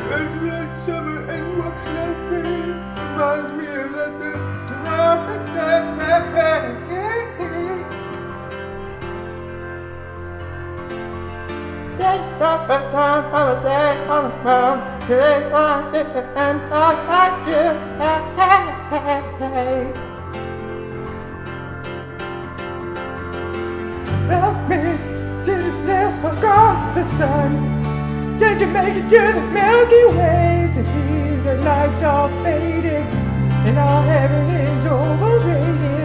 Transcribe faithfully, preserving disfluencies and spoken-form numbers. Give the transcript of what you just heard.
It's like summer and walks like rain. Reminds me of that this time. Says that the time I was there on the phone. Today I did it and I like you. Help me, did you live across the sun? Did you make it to the Milky Way to see the lights all fading and all heaven is overrated?